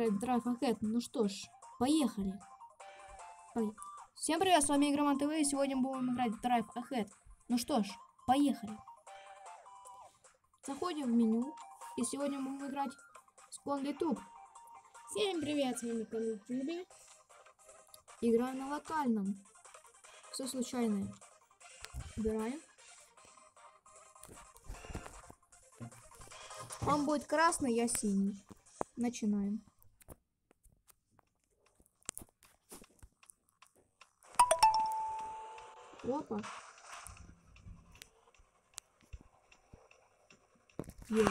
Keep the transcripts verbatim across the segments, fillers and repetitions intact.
играть в Drive Ahead. Ну что ж, поехали. Ой. Всем привет, с вами Игроман ТВ, и сегодня будем играть в Drive Ahead. Ну что ж, поехали. Заходим в меню, и сегодня будем играть в Spawn YouTube. Всем привет, с вами на YouTube. Играем на локальном. Все случайное. Убираем. Он будет красный, я синий. Начинаем. Опа. Е.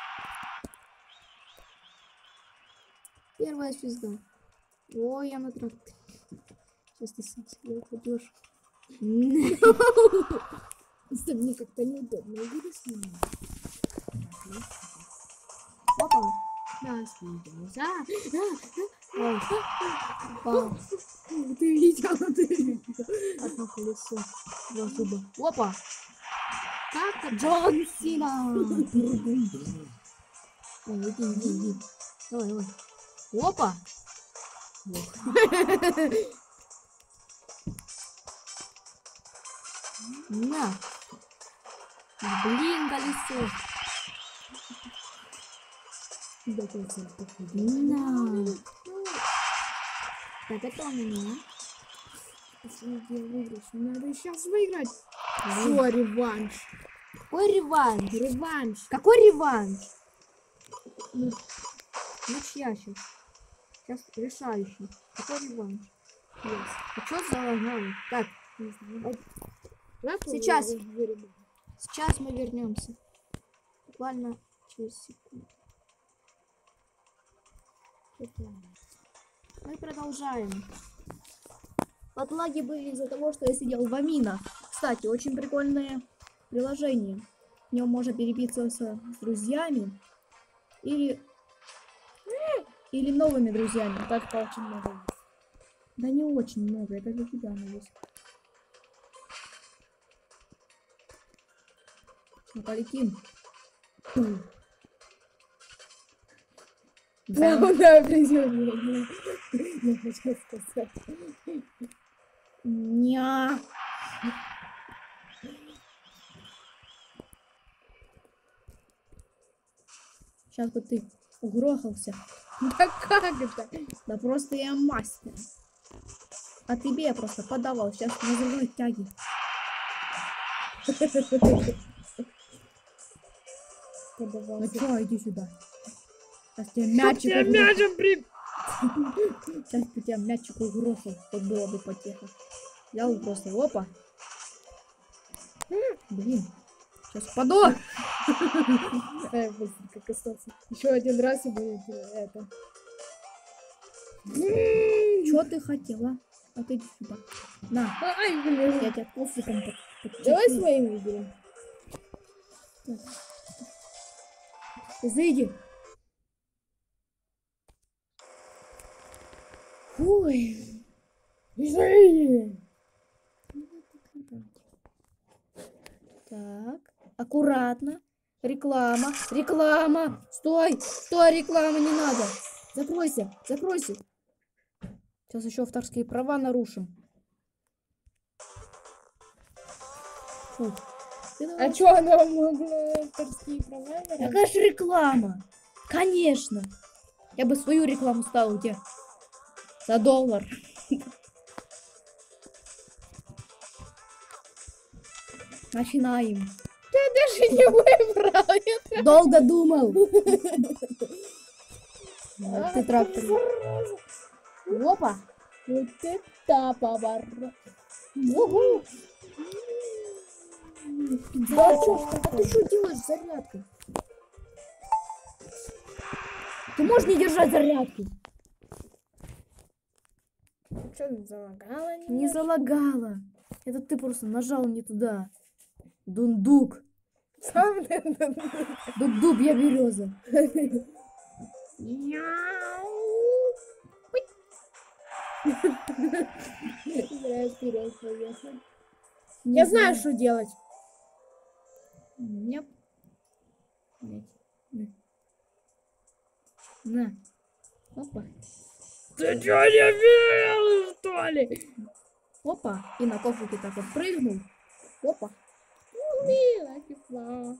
Первая звезда. О, я на тракторе. Сейчас ты сам себе упадешь. Мне как-то неудобно. Убери с меня. Опа. Да, снизился. Ой. Пал. Ты видел, ты видел. Одно колесо. Два зуба. Опа. Как Джон Сина. Ой, иди, иди, иди. Давай, давай. Опа. На. Блин, колесо. Да, концерт такой. На. Так, это у меня. Если я выиграю, надо сейчас выиграть. Все, реванш. Какой реванш? Реванш. Какой реванш? Ну, ну чья сейчас? Сейчас решающий. Какой реванш? Yes. А что за лагало? Так, Не знаю. Давай Сейчас. попробуем. сейчас мы вернемся. Буквально через секунду. Мы продолжаем. Подлаги были из-за того, что я сидел в Аминах. Кстати, очень прикольное приложение. В нем можно переписываться с друзьями или или новыми друзьями. Так очень много. Да не очень много, это для тебя оно есть. Ну, полетим. Да, да, приземление. Я хочу сказать. Ня. Сейчас бы ты угрохался. Да как это? Да просто я мастер. А тебе я просто подавал. Сейчас на взрывной тяге. Ну чё, иди сюда. Сейчас тебе мячик Я мячем при... Сейчас бы тебя мячик угрохал. Вот было бы потеха. Взял просто. Опа. Блин. Сейчас упаду. Ай, быстро как остался. Еще один раз и будет это. Чё ты хотела? А ты иди сюда. На. Ай, блин. Я тебя кофриком под, подчеркну. Давай своим выберем. Зайди. Ой. Извини. Так. Аккуратно. Реклама. Реклама. Стой. Стой, реклама, не надо. Закройся. Закройся. Сейчас еще авторские права нарушим. Фу. А чё она могла авторские права? Какая же реклама? Конечно. Я бы свою рекламу ставил тебе. За доллар. Начинаем. Ты даже не выбрал это. Долго думал. Вот ты трактор. Опа. Вот это поворот. Угу. Да чё, а ты что делаешь с зарядкой? Ты можешь не держать зарядку? Что, залагала? Не залагала. Это ты просто нажал не туда. Дундук. Сам Дук-дуб, я береза. Я знаю, что делать. Нет. На. Опа. Ты чё, не верил, что ли? Опа. И на коврике так вот прыгнул. Опа. Мила, кисла.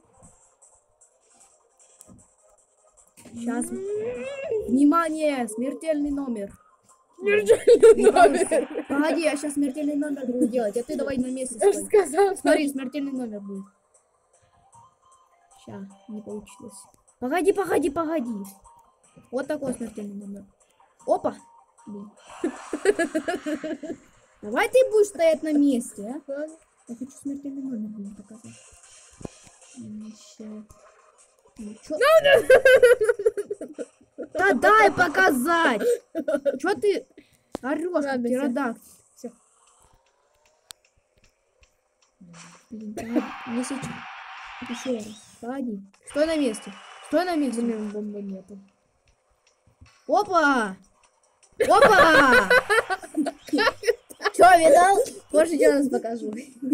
Сейчас. Внимание, смертельный номер. Смертельный Не получится. номер. Погоди, я сейчас смертельный номер буду делать, а ты давай на месте Я же стой. сказал, Смотри, смертельный номер будет. Сейчас, не получилось. Погоди, погоди, погоди. Вот такой смертельный номер. Опа. Блин. Давай ты будешь стоять на месте, а? Я хочу смертельный номер, блин, показать. Еще. Ну, чё? Да дай показать! Чё ты орёшь, как Ладно, птеродактиль? всё. Блин, погоди, не сейчас. Еще раз. Погоди. Стой на месте. Стой на месте. Блин, бомбы нету. Опа! Опа! Чё, видал? Больше еще раз покажу.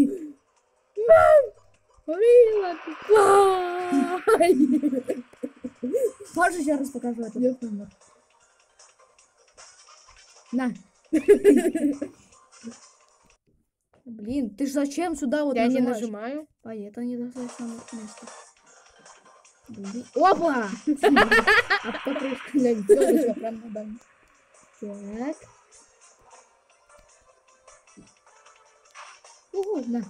Мила, ты Можешь еще раз покажу этот номер. На. Блин, ты ж зачем сюда вот Я не нажимаешь? нажимаю. А это недостаточно место. Блин. Опа! А покрышка, блядь, зёлочка прям надо мной. Так. Угу, на.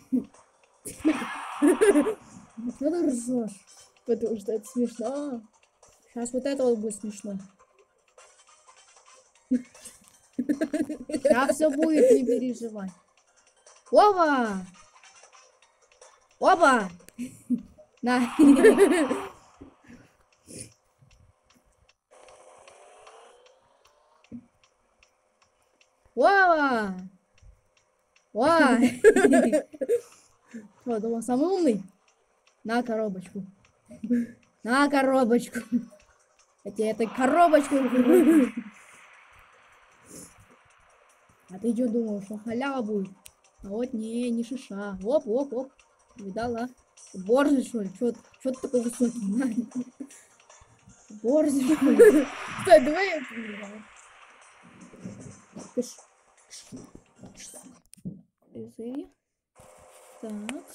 Что ты ржешь? Потому что это смешно. Сейчас вот это вот будет смешно. Сейчас все будет, не переживай. Опа! Опа! На. Опа! Ва! Что, думал, самый умный? На коробочку. На коробочку. Я тебе этой коробочкой. А ты что думал, что халява будет? А вот не, не шиша. Оп, оп, оп. Видала? Борзый, что ли? Чё, чё ты такой высокий? На. Борзый, что ли? Стой, давай я поиграю. Пиш. Изыри. Так.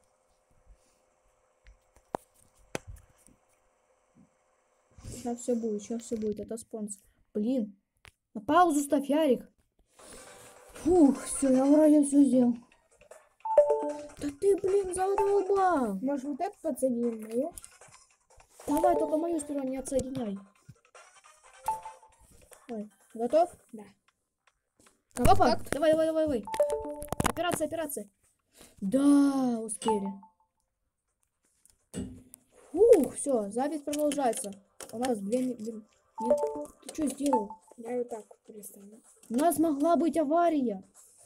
Сейчас все будет, сейчас все будет. Это спонсор. Блин. На паузу ставь, Ярик. Фух, все, я вроде все сделал. Да ты, блин, задолбал. Может, вот это подсоединим мою? Давай, только мою сперва не отсоединяй. Ой, готов? Да. Опа, давай, давай, давай, давай. Операция, операция. Да, успели. Фух, все, запись продолжается. У нас две... Блин, нет, ты что сделал? Я вот так перестану. У нас могла быть авария.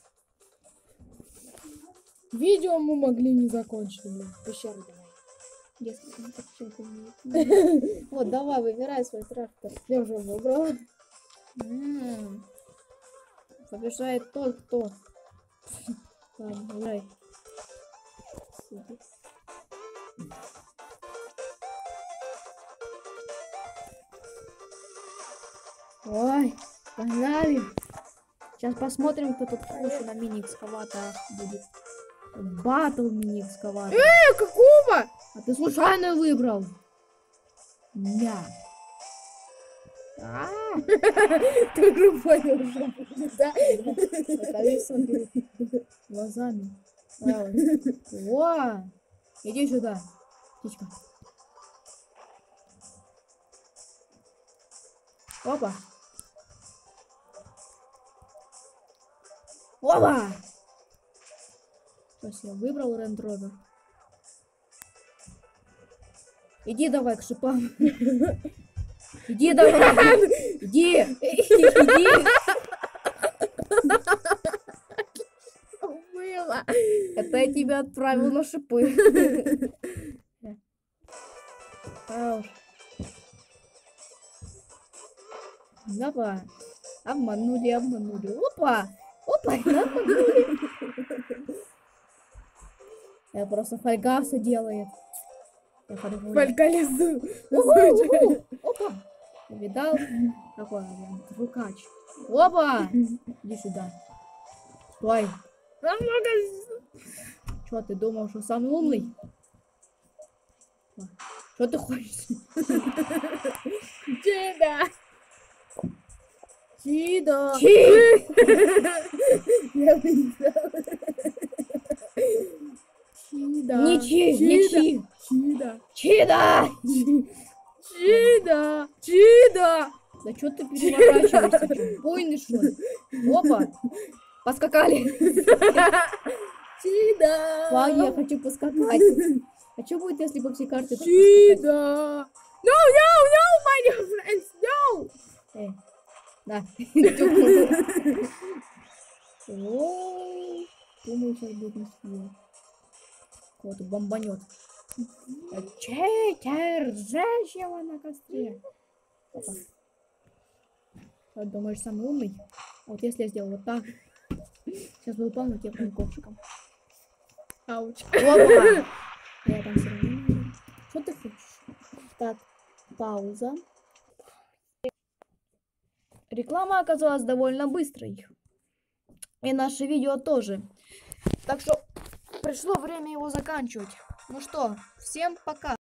Видео мы могли не закончить, блин. Пещеру давай. Если не так щенку не- Вот, давай, выбирай свой трактор. Я уже выбрала. М. Побеждает тот, кто. Ладно, выбирай. Ой, погнали. Сейчас посмотрим, кто тут круче на мини-экскаваторах будет. Батл мини-экскаватор. Э, какого? А ты случайно выбрал? Ня. А, Ты уже понял, уже, да? колесо перед глазами. Правой. О, иди сюда, птичка. Опа. Опа. Сейчас я выбрал Land Rover. Иди давай к шипам. Иди давай. Иди. Иди. Было. Это я тебя отправил на шипы. А уж. Давай. Обманули, обманули. Опа. Опа, обманули. Я просто фольга все делает. Я фольгую. Только лизу. Уху, уху. Опа. Видал? Какой он трюкач. Опа! Иди сюда. Стой. Что, ты думал, что самый умный? Что ты хочешь? Чида! Чида! Я не знаю. Чида! Не чи, не чи. Чида! Чида! Чида! Чида! Да что ты переворачиваешься? Чё, Буйный что ли? Опа! Поскакали. Чида! Ладно, я хочу поскакать. А что будет, если по всей карте так поскакать? Чида! No, no, no, my dear friends, no! Эй, да. Ой, думаю, сейчас будет насилие. Кого-то бомбанет. Читер, сжечь его на костре. Опа. Вот, думаешь, самый умный? А вот если я сделаю вот так, сейчас бы упал на тебя прям ковшиком. Ауч. Опа! Я там все равно. Что ты хочешь? Так, пауза. Реклама оказалась довольно быстрой. И наше видео тоже. Так что пришло время его заканчивать. Ну что, всем пока.